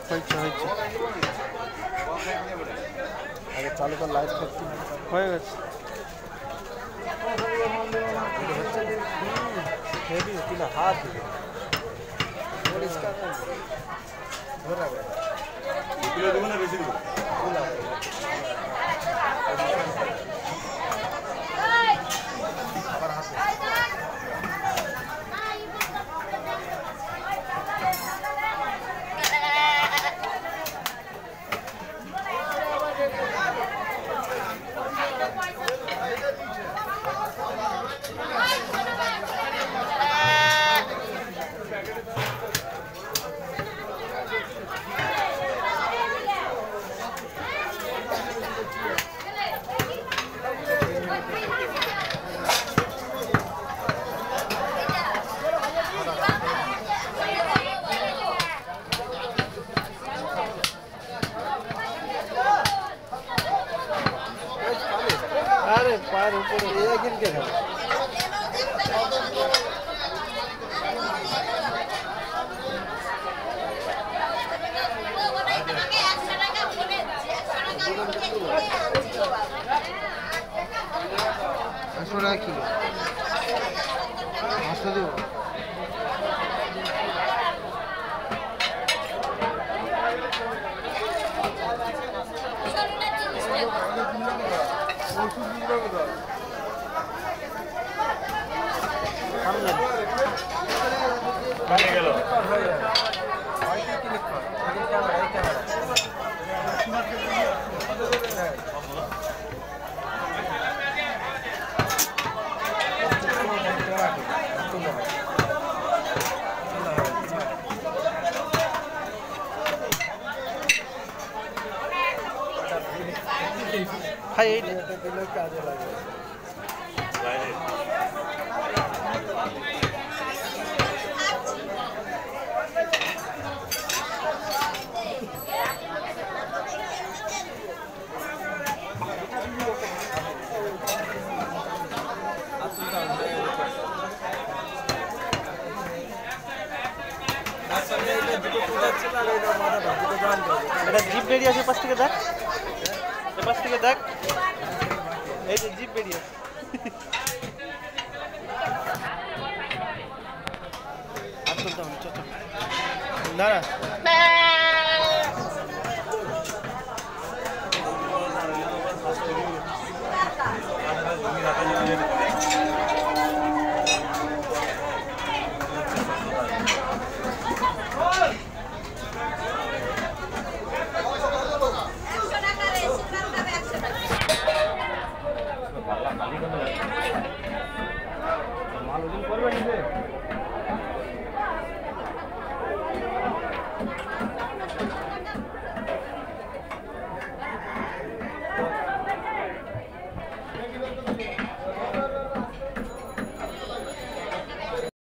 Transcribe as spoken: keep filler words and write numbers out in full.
হয়েছে হয়েছে আগে চালু কর লাইভ করতে হয়ে গেছে হেভি তুই হাত দিবি পরিষ্কার ধরে রাখবে তুলে দেবো না বেশি দেবো আবার হাত আরে পায়ের উপরে একদিন কে খাবে পাঁচশো টাকা কিলো পাঁচশো দেবো ভাই এই দিলে কাজে লাগে এটা জিপ বেরিয়ে আছে পাশ থেকে দেখ পাশ থেকে দেখ এই যে জিপ বেরিয়ে আছে আর চলতে হবে চল না না